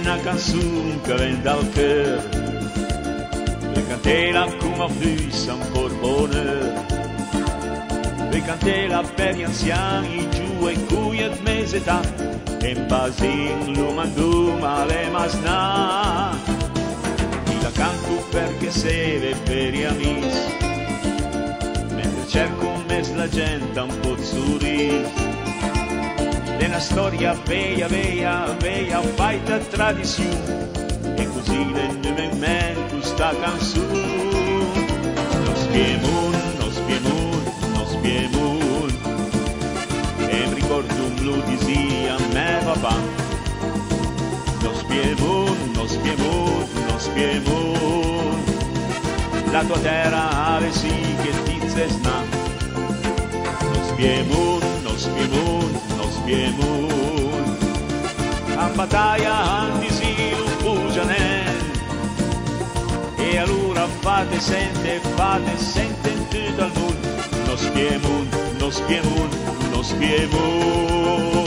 una canzone che vende dal cœur, e cantela come plus ancora bonheur, e cantela per gli anziani giù e cui è mese età, e in basin lo mandò male masnà. Io la canto perché serve per gli amici, mentre cerco un mes la gente un po' sorriso. È una storia vecchia, vecchia, vecchia, fatta tradizione, e così le in mente questa canzone. Nos piemun, nos piemun, e mi ricordo un blu dizia a me papà. Nos piemun, nos piemun, nos piemun, la tua terra ave sì che ti zesna. Nos piemun, nos piemun, piemun, a battaglia andisi un bugianel, e allora fate sente in tutto il mondo, nos piemun, nos piemun, nos piemun.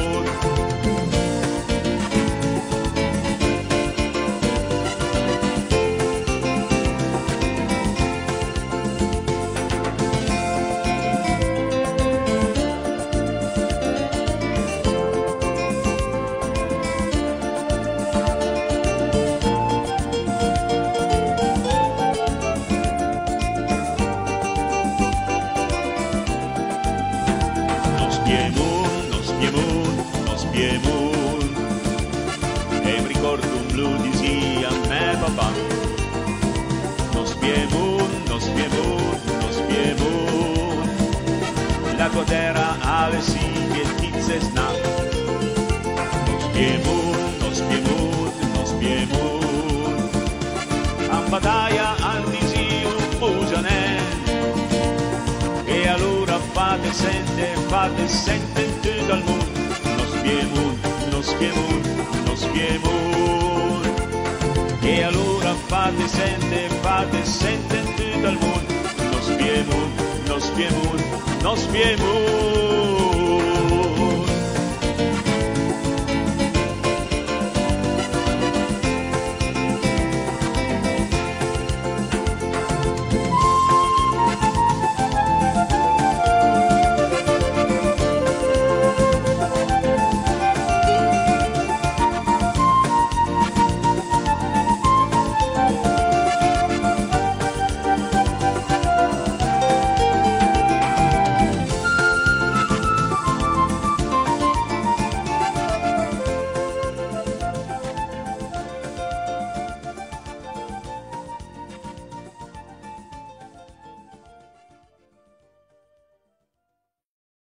Nos piemun, e mi ricordo un blu dizia a me papà. Nos piemun, nos piemun, nos piemun, la tua terra ave sì che ti zesna. Nos piemun, nos piemun, nos piemun, a battaglia andisi un bugianel, e allora fate sente in tutto il mondo, nos piemun, nos piemun, nos piemun, e allora fate sente in tutto il mondo, nos piemun, nos piemun, nos piemun.